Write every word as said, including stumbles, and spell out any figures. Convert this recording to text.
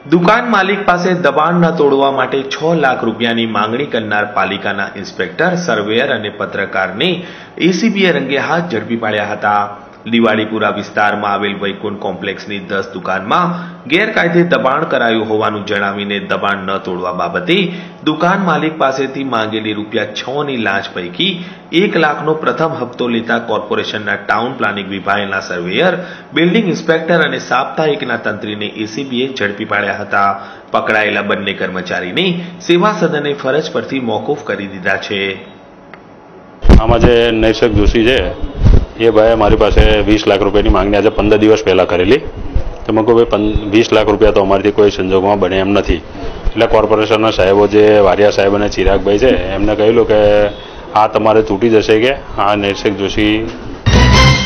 દુકાન માલિક પાસે દબાણ ન તોડવા માટે છ લાખ રૂપિયાની માંગણી કરનાર પાલિકાના ઇન્સ્પેક્ટર, સર્વેયર અને પત્રકારને એસીબીએ રંગે હાથ ઝડપી પાડ્યા હતા। દિવાળીપુરા વિસ્તારમાં આવેલ વૈકુંઠ કોમ્પ્લેક્સની દસ દુકાનમાં ગેરકાયદે દબાણ કરાયું હોવાનું જણાવીને દબાણ ન તોડવા બાબતે દુકાન માલિક પાસેથી માંગેલી રૂપિયા છ ની લાંચ પૈકી એક લાખનો પ્રથમ હપ્તો લેતા કોર્પોરેશનના ટાઉન પ્લાનિંગ વિભાગના સર્વેયર, બિલ્ડિંગ ઇન્સ્પેક્ટર અને સાપ્તાહિકના તંત્રીને એસીબીએ ઝડપી પાડ્યા હતા। પકડાયેલા બંને કર્મચારીને સેવા સદને ફરજ પરથી મોકૂફ કરી દીધા છે। આમાં જે નૈસર્ગ જોશી છે એ ભાઈ મારી પાસે વીસ લાખ રૂપિયાની માંગણી આજે પંદર દિવસ પહેલાં કરેલી। તો મેં કહું ભાઈ વીસ લાખ રૂપિયા તો અમારાથી કોઈ સંજોગોમાં બને એમ નથી। એટલે કોર્પોરેશનના સાહેબો જે વારિયા સાહેબ અને ચિરાગભાઈ છે એમને કહેલું કે આ તમારે તૂટી જશે, કે આ નૈસર્ગ જોશી